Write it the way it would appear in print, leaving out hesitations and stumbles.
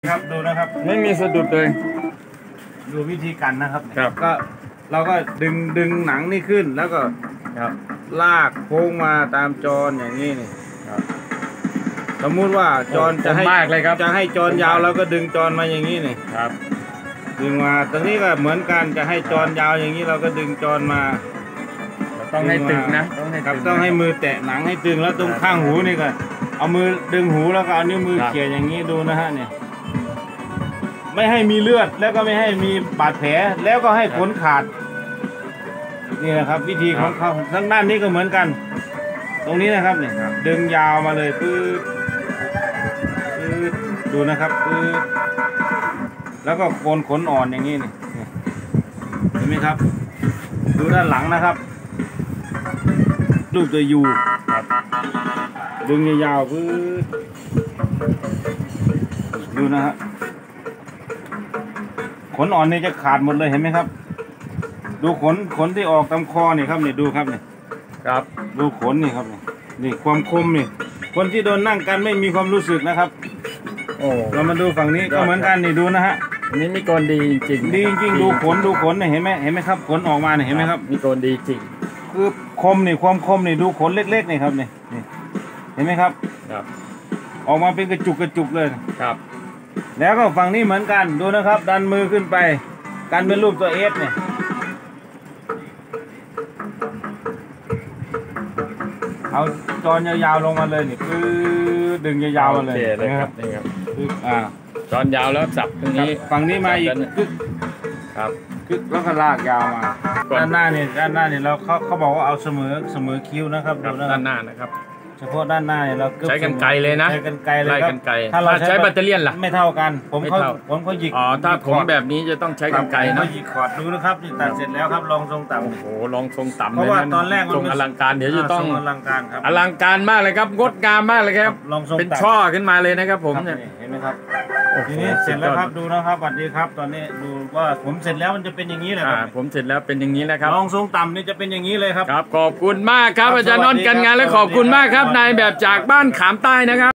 ครับดูนะครับไม่มีสะดุดเลยดูวิธีกันนะครับก็เราก็ดึงหนังนี่ขึ้นแล้วก็ลากโค้งมาตามจรอย่างนี้นี่สมมุติว่าจรจะให้จรยาวเราก็ดึงจรมาอย่างนี้นี่ดึงมาตรงนี้ก็เหมือนกันจะให้จรยาวอย่างนี้เราก็ดึงจรมาต้องให้ตึงนะต้องให้มือแตะหนังให้ตึงแล้วตรงข้างหูนี่ก็เอามือดึงหูแล้วก็เอานิ้วมือเขี่ยอย่างนี้ดูนะฮะเนี่ยไม่ให้มีเลือดแล้วก็ไม่ให้มีบาดแผลแล้วก็ให้ขนขาดนี่นะครับวิธีของเขาทั้งด้านนี้ก็เหมือนกันตรงนี้นะครับเนี่ยดึงยาวมาเลยปื๊ดดูนะครับปื๊ดแล้วก็โกนขนอ่อนอย่างนี้นี่เห็นไหมครับดูด้านหลังนะครับรูปตัวยูดึงยาวๆปื๊ดดูนะฮะขนอ่อนนี่จะขาดหมดเลยเห็นไหมครับดูขนที่ออกตามคอนี่ครับนี่ดูครับนี่ดูขนนี่ครับนี่ความคมนี่คนที่โดนนั่งกันไม่มีความรู้สึกนะครับเรามาดูฝั่งนี้ก็เหมือนกันนี่ดูนะฮะนี่มีโกนดีจริงดีจริงดูขนนี่เห็นไหมครับขนออกมาเนี่ยเห็นไหมครับมีโกนดีจริงคือคมนี่ความคมนี่ดูขนเล็กๆนี่ครับนี่เห็นไหมครับออกมาเป็นกระจุกเลยแล้วก็ฝั่งนี้เหมือนกันดูนะครับดันมือขึ้นไปกันเป็นรูปตัวเอสเนี่ยเอาจรยาวๆลงมาเลยนี่คือดึงยาวๆมาเลยนะครับนี่ครับจรยาวแล้วจับตรงนี้ฝั่งนี้มาอีกคือแล้วก็ลากยาวมาด้านหน้านี่เราเขาบอกว่าเอาเสมอคิ้วนะครับด้านหน้านะครับเฉพาะด้านหน้าเราใช้กันไกลเลยนะใช้กันไกลเลยครับถ้าเราใช้แบตเตอรี่ล่ะไม่เท่ากันผมเขาหยิกถ้าผมแบบนี้จะต้องใช้กันไกลนะหยิกขอดดูนะครับตัดเสร็จแล้วครับลองทรงต่ำโอ้โหลองทรงต่ำเพราะว่าตอนแรกทรงอลังการเดี๋ยวจะต้องอลังการครับอลังการมากเลยครับงดงามมากเลยครับเป็นช่อขึ้นมาเลยนะครับผมเนี่ยเห็นไหมครับทีนี้เสร็จแล้วครับดูนะครับสวัสดีครับตอนนี้ดูว่าผมเสร็จแล้วมันจะเป็นอย่างนี้เลยครับผมเสร็จแล้วเป็นอย่างนี้นะครับลองทรงต่ำนี่จะเป็นอย่างนี้เลยครับขอบคุณมากครับอาจารย์นนท์กันงานและขอบคุณมากครับนายแบบจากบ้านขามใต้นะครับ